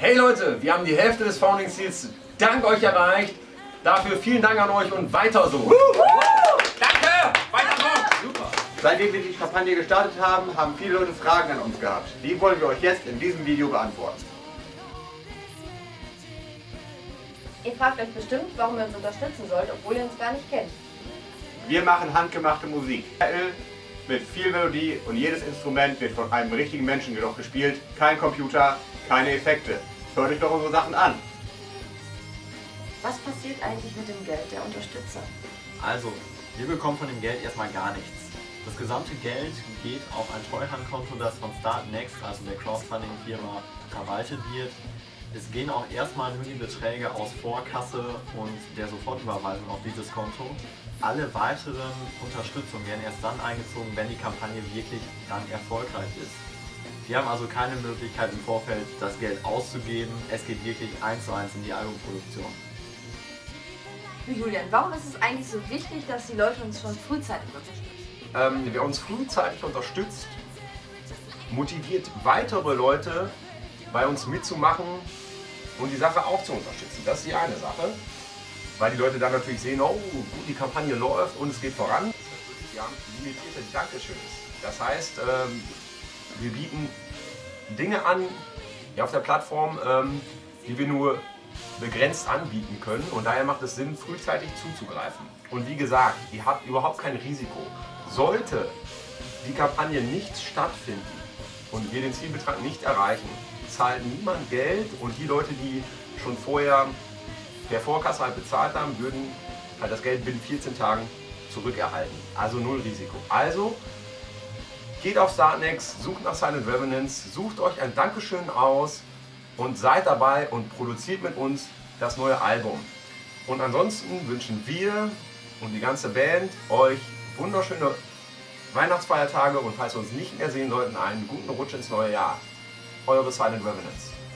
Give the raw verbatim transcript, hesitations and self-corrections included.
Hey Leute, wir haben die Hälfte des Founding-Ziels dank euch erreicht. Dafür vielen Dank an euch und weiter so. Danke! Weiter so! Super! Seitdem wir die Kampagne gestartet haben, haben viele Leute Fragen an uns gehabt. Die wollen wir euch jetzt in diesem Video beantworten. Ihr fragt euch bestimmt, warum ihr uns unterstützen sollt, obwohl ihr uns gar nicht kennt. Wir machen handgemachte Musik. Mit viel Melodie und jedes Instrument wird von einem richtigen Menschen jedoch gespielt. Kein Computer, keine Effekte. Hört euch doch unsere Sachen an. Was passiert eigentlich mit dem Geld der Unterstützer? Also, wir bekommen von dem Geld erstmal gar nichts. Das gesamte Geld geht auf ein Treuhandkonto, das von Startnext, also der Crowdfunding-Firma, verwaltet wird. Es gehen auch erstmal nur die Beträge aus Vorkasse und der Sofortüberweisung auf dieses Konto. Alle weiteren Unterstützungen werden erst dann eingezogen, wenn die Kampagne wirklich dann erfolgreich ist. Wir haben also keine Möglichkeit im Vorfeld das Geld auszugeben. Es geht wirklich eins zu eins in die Albumproduktion. Julian, warum ist es eigentlich so wichtig, dass die Leute uns schon frühzeitig unterstützen? Ähm, wer uns frühzeitig unterstützt, motiviert weitere Leute bei uns mitzumachen und die Sache auch zu unterstützen. Das ist die eine Sache, weil die Leute dann natürlich sehen, oh, gut, die Kampagne läuft und es geht voran. Wir haben limitierte Dankeschöns. Das heißt, ähm, wir bieten Dinge an ja, auf der Plattform, ähm, die wir nur begrenzt anbieten können und daher macht es Sinn, frühzeitig zuzugreifen. Und wie gesagt, ihr habt überhaupt kein Risiko. Sollte die Kampagne nicht stattfinden und wir den Zielbetrag nicht erreichen, zahlt niemand Geld und die Leute, die schon vorher per Vorkasse halt bezahlt haben, würden halt das Geld binnen vierzehn Tagen zurückerhalten. Also null Risiko. Also geht auf Startnext, sucht nach Silent Revenants, sucht euch ein Dankeschön aus und seid dabei und produziert mit uns das neue Album. Und ansonsten wünschen wir und die ganze Band euch wunderschöne Weihnachtsfeiertage und falls wir uns nicht mehr sehen sollten, einen guten Rutsch ins neue Jahr. Eure Silent Revenants.